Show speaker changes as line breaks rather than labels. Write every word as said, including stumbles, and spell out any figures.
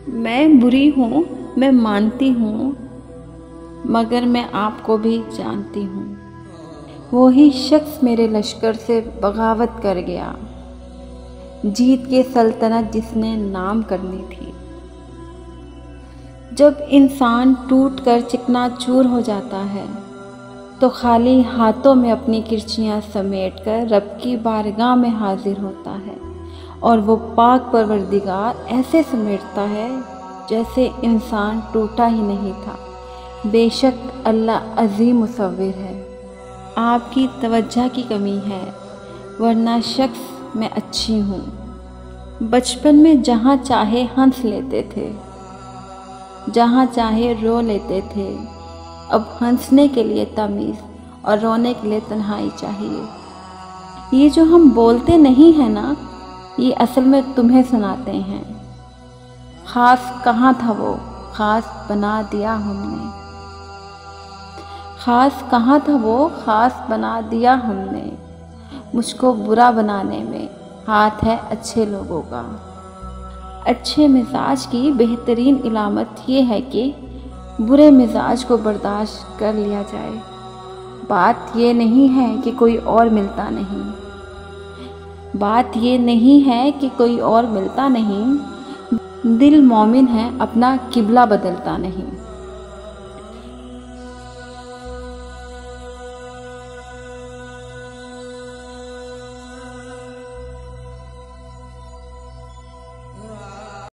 मैं बुरी हूँ, मैं मानती हूँ, मगर मैं आपको भी जानती हूँ। वही शख्स मेरे लश्कर से बगावत कर गया, जीत के सल्तनत जिसने नाम करनी थी। जब इंसान टूट कर चिकनाचूर हो जाता है तो खाली हाथों में अपनी किरचियाँ समेटकर रब की बारगाह में हाजिर होता है, और वो पाक परवरदिगार ऐसे समेटता है जैसे इंसान टूटा ही नहीं था। बेशक अल्लाह अज़ीम मुसव्विर है। आपकी तवज्जो की कमी है, वरना शख्स मैं अच्छी हूँ। बचपन में जहाँ चाहे हंस लेते थे, जहाँ चाहे रो लेते थे। अब हंसने के लिए तमीज़ और रोने के लिए तन्हाई चाहिए। ये जो हम बोलते नहीं हैं ना, ये असल में तुम्हें सुनाते हैं। ख़ास कहाँ था वो, ख़ास बना दिया हमने। ख़ास कहाँ था वो, ख़ास बना दिया हमने। मुझको बुरा बनाने में हाथ है अच्छे लोगों का। अच्छे मिजाज की बेहतरीन इलामत ये है कि बुरे मिजाज को बर्दाश्त कर लिया जाए। बात ये नहीं है कि कोई और मिलता नहीं, बात ये नहीं है कि कोई और मिलता नहीं। दिल मोमिन है, अपना किबला बदलता नहीं।